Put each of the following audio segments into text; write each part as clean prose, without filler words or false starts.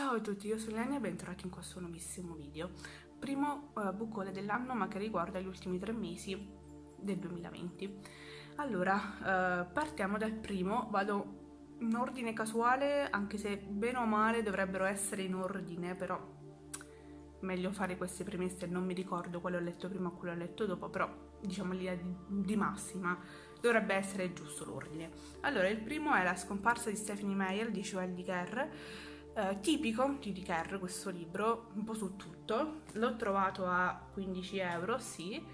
Ciao a tutti, io sono Lenia e bentornati in questo nuovissimo video. Primo book haul dell'anno, ma che riguarda gli ultimi 3 mesi del 2020. Allora, partiamo dal primo, vado in ordine casuale, anche se bene o male dovrebbero essere in ordine, però meglio fare queste premesse, non mi ricordo quale ho letto prima o quale ho letto dopo, però diciamo l'idea di massima dovrebbe essere giusto l'ordine. Allora, il primo è La scomparsa di Stephenie Meyer di Joël Dicker. Tipico di Dicker questo libro, un po' su tutto. L'ho trovato a 15 euro, sì,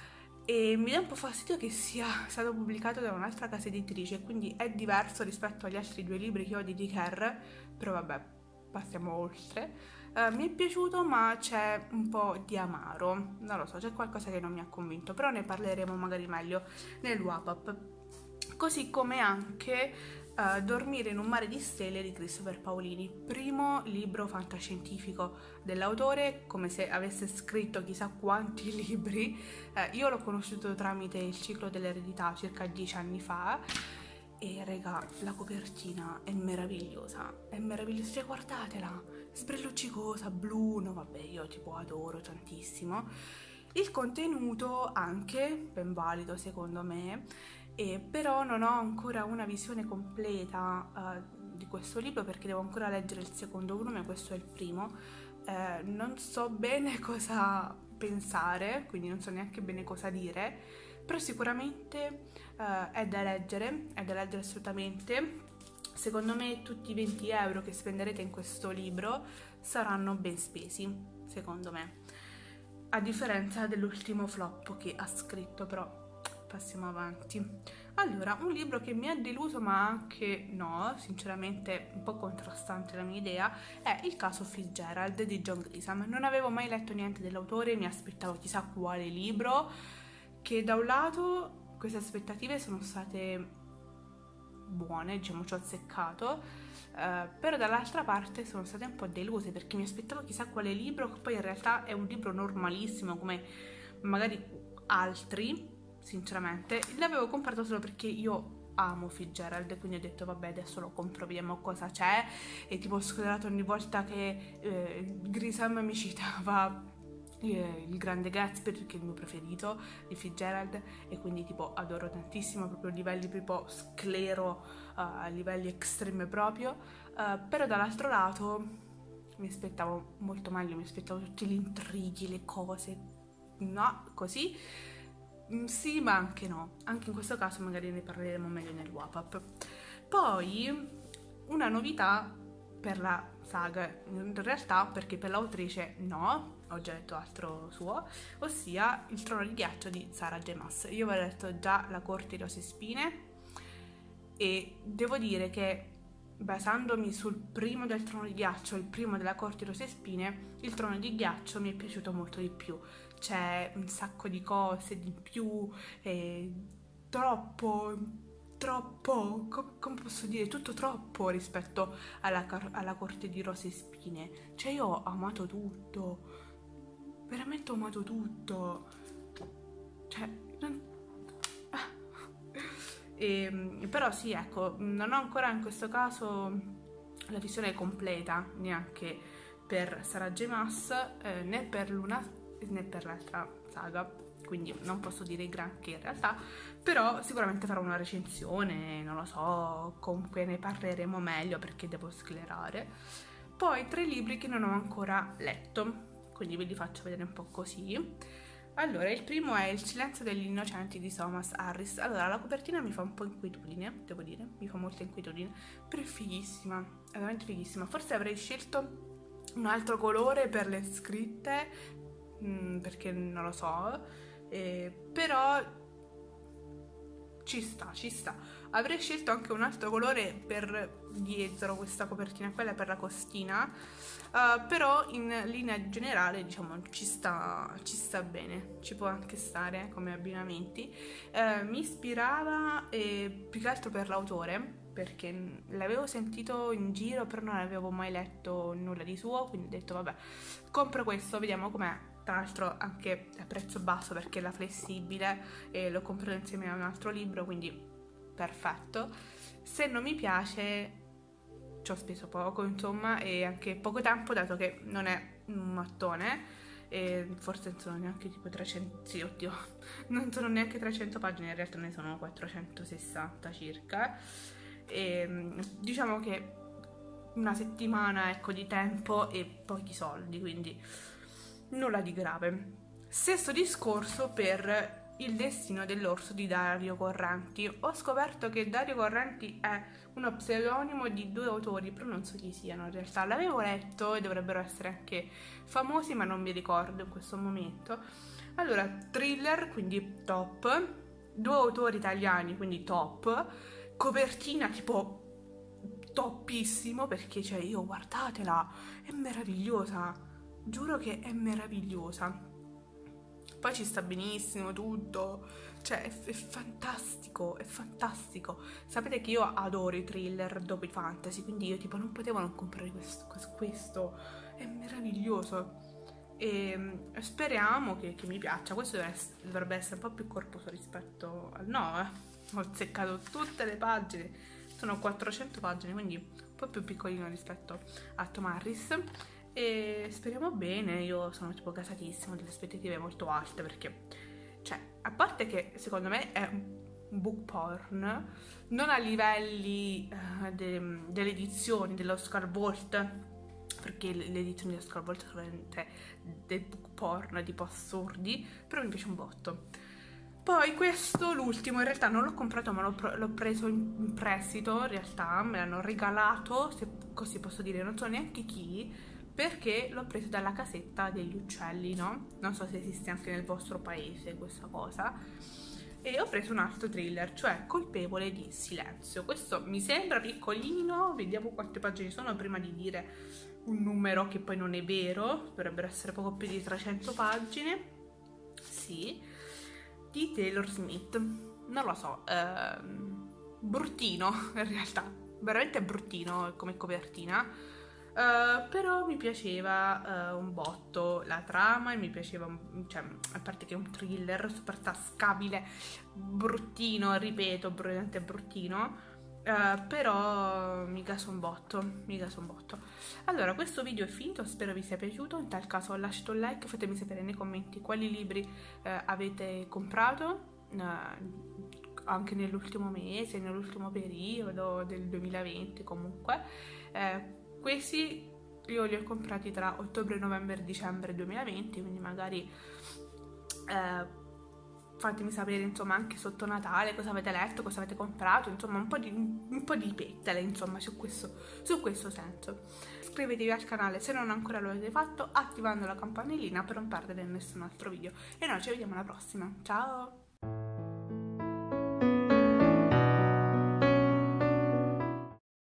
e mi dà un po' fastidio che sia stato pubblicato da un'altra casa editrice, quindi è diverso rispetto agli altri 2 libri che ho di Dicker, però vabbè, passiamo oltre. Mi è piaciuto, ma c'è un po' di amaro, non lo so, c'è qualcosa che non mi ha convinto, però ne parleremo magari meglio nel wrap-up. Così come anche Dormire in un mare di stelle di Christopher Paolini, primo libro fantascientifico dell'autore, come se avesse scritto chissà quanti libri. Io l'ho conosciuto tramite Il ciclo dell'eredità circa 10 anni fa e raga, la copertina è meravigliosa, cioè guardatela, sbrelluccicosa, blu, no vabbè, io tipo adoro tantissimo. Il contenuto anche ben valido secondo me, però non ho ancora una visione completa di questo libro perché devo ancora leggere il secondo volume, questo è il primo. Non so bene cosa pensare, quindi non so neanche bene cosa dire, però sicuramente è da leggere assolutamente. Secondo me tutti i 20 euro che spenderete in questo libro saranno ben spesi, secondo me, a differenza dell'ultimo flop che ha scritto, però passiamo avanti. Allora, un libro che mi ha deluso ma anche no, sinceramente un po' contrastante la mia idea, è Il caso Fitzgerald di John Grisham. Non avevo mai letto niente dell'autore, mi aspettavo chissà quale libro, che da un lato queste aspettative sono state buone, diciamo, ci ho azzeccato, però dall'altra parte sono state un po' deluse perché mi aspettavo chissà quale libro, che poi in realtà è un libro normalissimo come magari altri. Sinceramente l'avevo comprato solo perché io amo Fitzgerald, quindi ho detto vabbè adesso lo compro, vediamo cosa c'è, e tipo ho scodrato ogni volta che Grisham mi citava Il Grande Gatsby, perché è il mio preferito di Fitzgerald, e quindi tipo adoro tantissimo, proprio a livelli proprio sclero, a livelli estremi proprio, però dall'altro lato mi aspettavo molto meglio, mi aspettavo tutti gli intrighi, le cose, no, così. Sì, ma anche no. Anche in questo caso magari ne parleremo meglio nel wrap-up. Poi una novità per la saga, in realtà, perché per l'autrice no, ho già letto altro suo, ossia Il trono di ghiaccio di Sarah J. Maas. Io avevo letto già La corte di rose e spine e devo dire che, basandomi sul primo del trono di ghiaccio e il primo della corte di rose e spine, il trono di ghiaccio mi è piaciuto molto di più. C'è un sacco di cose di più, troppo, come posso dire, tutto troppo rispetto alla corte di rose e spine. Cioè io ho amato tutto, veramente ho amato tutto, cioè però sì, ecco, non ho ancora in questo caso la visione completa neanche per Sarah J. Maas, né per Luna né per l'altra saga, quindi non posso dire granché in realtà, però sicuramente farò una recensione, non lo so, comunque ne parleremo meglio perché devo sclerare. Poi 3 libri che non ho ancora letto, quindi ve li faccio vedere un po' così. Allora, il primo è Il silenzio degli innocenti di Thomas Harris. Allora, la copertina mi fa un po' inquietudine, devo dire, mi fa molta inquietudine, però è fighissima, è veramente fighissima. Forse avrei scelto un altro colore per le scritte, perché non lo so, però ci sta. Avrei scelto anche un altro colore per dietro questa copertina, quella per la costina, però in linea generale diciamo ci sta bene, ci può anche stare come abbinamenti. Mi ispirava più che altro per l'autore, perché l'avevo sentito in giro però non avevo mai letto nulla di suo, quindi ho detto vabbè, compro questo, vediamo com'è. Tra l'altro anche a prezzo basso perché è flessibile e l'ho comprato insieme a un altro libro, quindi perfetto. Se non mi piace ci ho speso poco, insomma, e anche poco tempo, dato che non è un mattone, e forse non sono neanche tipo 300, sì, oddio, non sono neanche 300 pagine, in realtà ne sono 460 circa, e diciamo che una settimana, ecco, di tempo e pochi soldi, quindi nulla di grave. Stesso discorso per Il destino dell'orso di Dario Correnti. Ho scoperto che Dario Correnti è uno pseudonimo di 2 autori, però non so chi siano in realtà. L'avevo letto e dovrebbero essere anche famosi, ma non mi ricordo in questo momento. Allora, thriller, quindi top, 2 autori italiani, quindi top, copertina tipo toppissimo, perché cioè io guardatela, è meravigliosa, giuro che è meravigliosa. Poi ci sta benissimo tutto, cioè è fantastico, è fantastico. Sapete che io adoro i thriller dopo i fantasy, quindi io tipo non potevo non comprare questo è meraviglioso. E speriamo che mi piaccia. Questo dovrebbe essere un po' più corposo rispetto al no, Ho azzeccato tutte le pagine, sono 400 pagine, quindi un po' più piccolino rispetto a Tom Harris. E speriamo bene, io sono tipo gasatissima, ho delle aspettative molto alte, perché, cioè, a parte che secondo me è un book porn, non a livelli delle edizioni dell'Oscar Vault, perché le edizioni dell'Oscar Vault sono veramente dei book porn tipo assurdi, però mi piace un botto. Poi questo, l'ultimo, in realtà non l'ho comprato, ma l'ho preso in prestito, in realtà me l'hanno regalato, se così posso dire, non so neanche chi, perché l'ho preso dalla casetta degli uccelli, no? Non so se esiste anche nel vostro paese questa cosa. E ho preso un altro thriller, cioè Colpevole di silenzio. Questo mi sembra piccolino, vediamo quante pagine sono prima di dire un numero che poi non è vero, dovrebbero essere poco più di 300 pagine. Sì, di Taylor Smith. Non lo so, bruttino in realtà, veramente bruttino come copertina. Però mi piaceva un botto la trama e mi piaceva, cioè, a parte che è un thriller super tascabile, bruttino, ripeto, veramente bruttino, però mi gasa un botto. Allora, questo video è finito, spero vi sia piaciuto. In tal caso lasciate un like, fatemi sapere nei commenti quali libri avete comprato anche nell'ultimo mese, nell'ultimo periodo del 2020 comunque. Questi io li ho comprati tra ottobre, novembre e dicembre 2020, quindi magari fatemi sapere, insomma, anche sotto Natale cosa avete letto, cosa avete comprato, insomma un po' di pettale, insomma, su questo senso. Iscrivetevi al canale se non ancora lo avete fatto, attivando la campanellina per non perdere nessun altro video. E noi ci vediamo alla prossima, ciao!